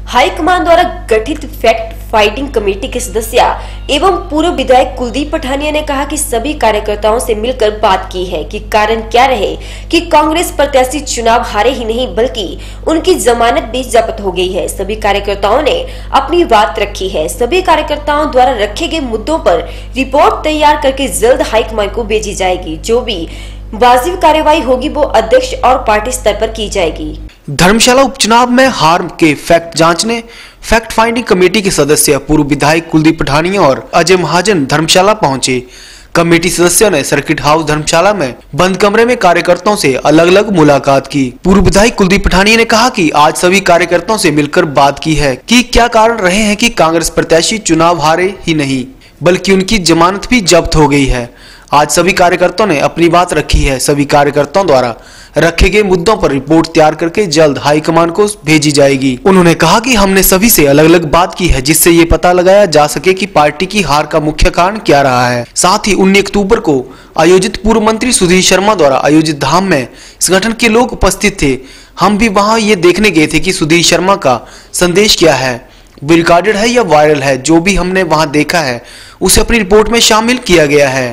High command द्वारा गठित fact finding committee के सदस्य एवं पूर्व विधायक कुलदीप पठानिया ने कहा कि सभी कार्यकर्ताओं से मिलकर बात की है कि कारण क्या रहे कि कांग्रेस प्रत्याशी चुनाव हारे ही नहीं बल्कि उनकी जमानत भी जब्त हो गई है। सभी कार्यकर्ताओं ने अपनी बात रखी है। सभी कार्यकर्ताओं द्वारा रखे गए मुद्दों पर रिपोर्ट तैयार करके जल्द हाईकमान को भेजी जाएगी। जो भी वाजिब कार्यवाही होगी वो अध्यक्ष और पार्टी स्तर पर की जाएगी। धर्मशाला उपचुनाव में हार के फैक्ट जांचने फैक्ट फाइंडिंग कमेटी के सदस्य पूर्व विधायक कुलदीप पठानिया और अजय महाजन धर्मशाला पहुंचे। कमेटी सदस्यों ने सर्किट हाउस धर्मशाला में बंद कमरे में कार्यकर्ताओं से अलग अलग मुलाकात की। पूर्व विधायक कुलदीप पठानिया ने कहा कि आज सभी कार्यकर्ताओं से मिलकर बात की है कि क्या कारण रहे हैं कि कांग्रेस प्रत्याशी चुनाव हारे ही नहीं बल्कि उनकी जमानत भी जब्त हो गई है। आज सभी कार्यकर्ताओं ने अपनी बात रखी है। सभी कार्यकर्ताओं द्वारा रखे गए मुद्दों पर रिपोर्ट तैयार करके जल्द हाईकमान को भेजी जाएगी। उन्होंने कहा कि हमने सभी से अलग अलग बात की है जिससे ये पता लगाया जा सके कि पार्टी की हार का मुख्य कारण क्या रहा है। साथ ही 19 अक्टूबर को आयोजित पूर्व मंत्री सुधीर शर्मा द्वारा आयोजित धाम में संगठन के लोग उपस्थित थे। हम भी वहाँ ये देखने गए थे कि सुधीर शर्मा का संदेश क्या है, वो रिकॉर्डेड है या वायरल है। जो भी हमने वहाँ देखा है उसे अपनी रिपोर्ट में शामिल किया गया है।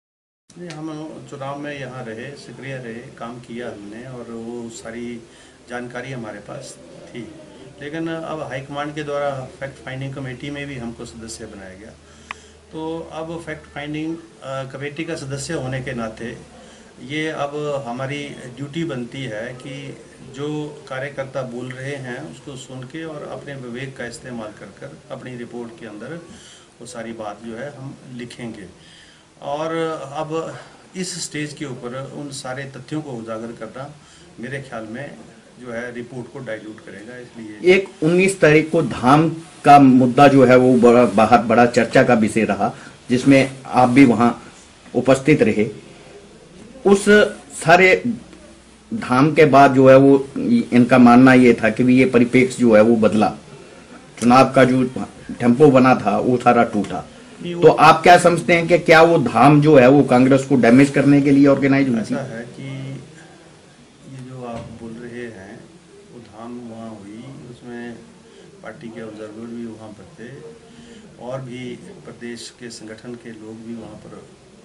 हम चुनाव में यहाँ रहे, सक्रिय रहे, काम किया हमने और वो सारी जानकारी हमारे पास थी। लेकिन अब हाईकमान के द्वारा फैक्ट फाइंडिंग कमेटी में भी हमको सदस्य बनाया गया। तो अब फैक्ट फाइंडिंग कमेटी का सदस्य होने के नाते ये अब हमारी ड्यूटी बनती है कि जो कार्यकर्ता बोल रहे हैं उसको सुन के और अपने विवेक का इस्तेमाल कर अपनी रिपोर्ट के अंदर वो सारी बात जो है हम लिखेंगे। और अब इस स्टेज के ऊपर उन सारे तथ्यों को उजागर करना मेरे ख्याल में जो है रिपोर्ट को डाइल्यूट करेगा। इसलिए एक 19 तारीख को धाम का मुद्दा जो है वो बड़ा चर्चा का विषय रहा, जिसमें आप भी वहां उपस्थित रहे। उस सारे धाम के बाद जो है वो इनका मानना ये था कि भी ये परिप्रेक्ष्य जो है वो बदला, चुनाव का जो टेम्पो बना था वो सारा टूटा। तो आप क्या समझते हैं कि क्या वो धाम जो है वो कांग्रेस को डैमेज करने के लिए ऑर्गेनाइज हुई थी? ऐसा है कि ये जो आप बोल रहे हैं वो धाम वहाँ हुई, उसमें पार्टी के ऑब्जर्वर भी वहाँ पर थे और भी प्रदेश के संगठन के लोग भी वहाँ पर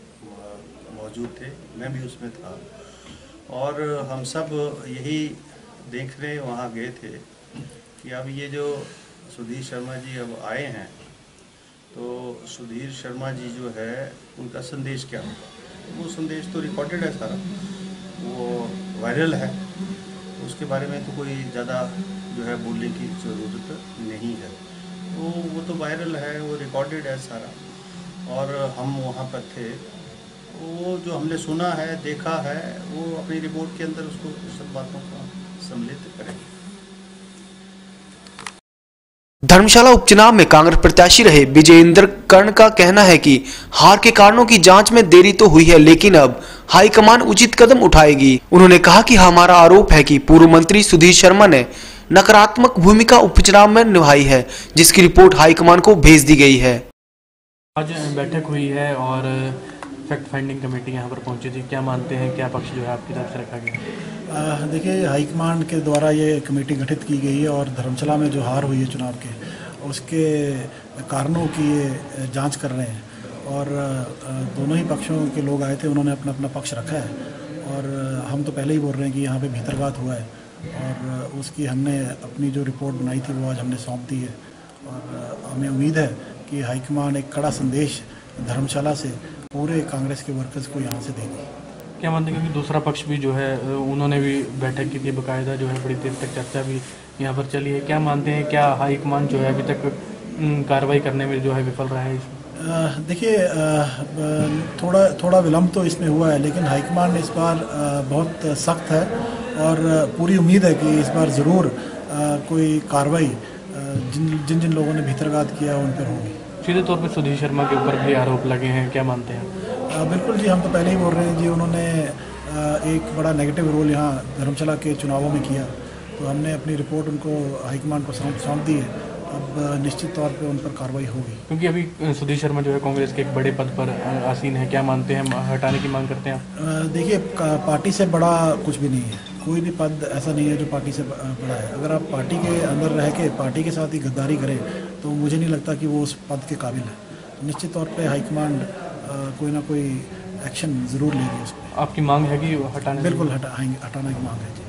मौजूद थे, मैं भी उसमें था। और हम सब यही देखने वहाँ गए थे कि अब ये जो सुधीर शर्मा जी अब आए हैं तो सुधीर शर्मा जी जो है उनका संदेश क्या होगा। वो संदेश तो रिकॉर्डेड है सारा, वो वायरल है, उसके बारे में तो कोई ज़्यादा जो है बोलने की ज़रूरत नहीं है। वो तो वायरल है, वो रिकॉर्डेड है सारा और हम वहाँ पर थे। वो जो हमने सुना है, देखा है, वो अपनी रिपोर्ट के अंदर उसको सब बातों का सम्मिलित करेंगे। धर्मशाला उपचुनाव में कांग्रेस प्रत्याशी रहे विजयेंद्र कर्ण का कहना है कि हार के कारणों की जांच में देरी तो हुई है लेकिन अब हाईकमान उचित कदम उठाएगी। उन्होंने कहा कि हमारा आरोप है कि पूर्व मंत्री सुधीर शर्मा ने नकारात्मक भूमिका उपचुनाव में निभाई है जिसकी रिपोर्ट हाईकमान को भेज दी गई है। आज बैठक हुई है और फैक्ट फाइंडिंग कमेटी यहाँ पर पहुंची थी। क्या मानते हैं, क्या पक्ष जो है आपकी तरफ से रखा गया? देखिए, हाईकमान के द्वारा ये कमेटी गठित की गई है और धर्मशाला में जो हार हुई है चुनाव के उसके कारणों की ये जांच कर रहे हैं और दोनों ही पक्षों के लोग आए थे, उन्होंने अपना अपना पक्ष रखा है और हम तो पहले ही बोल रहे हैं कि यहाँ पे भीतरघात हुआ है और उसकी हमने अपनी जो रिपोर्ट बनाई थी वो आज हमने सौंप दी है और हमें उम्मीद है कि हाईकमान एक कड़ा संदेश धर्मशाला से पूरे कांग्रेस के वर्कर्स को यहाँ से देगी। क्या मानते हैं, क्योंकि दूसरा पक्ष भी जो है उन्होंने भी बैठक की थी, बाकायदा जो है बड़ी देर तक चर्चा भी यहाँ पर चली है। क्या मानते हैं, क्या हाईकमान जो है अभी तक कार्रवाई करने में जो है विफल रहा है? देखिए, थोड़ा विलम्ब तो इसमें हुआ है लेकिन हाईकमान इस बार बहुत सख्त है और पूरी उम्मीद है कि इस बार ज़रूर कोई कार्रवाई जिन लोगों ने भीतरघात किया उन पर होगी। सीधे तौर पर सुधीर शर्मा के ऊपर भी आरोप लगे हैं, क्या मानते हैं? बिल्कुल जी, हम तो पहले ही बोल रहे हैं जी, उन्होंने एक बड़ा नेगेटिव रोल यहाँ धर्मशाला के चुनावों में किया तो हमने अपनी रिपोर्ट उनको हाईकमान को सौंप दी है। अब निश्चित तौर पे उन पर कार्रवाई होगी क्योंकि अभी सुधीर शर्मा जो है कांग्रेस के एक बड़े पद पर आसीन है। क्या मानते हैं, हटाने की मांग करते हैं आप? देखिए, पार्टी से बड़ा कुछ भी नहीं है। कोई भी पद ऐसा नहीं है जो पार्टी से बड़ा है। अगर आप पार्टी के अंदर रह के पार्टी के साथ ही गद्दारी करें तो मुझे नहीं लगता कि वो उस पद के काबिल है। तो निश्चित तौर पे हाईकमांड कोई ना कोई एक्शन ज़रूर लेगी उस पर। आपकी मांग है कि हटाने? बिल्कुल हटाना की मांग है जी।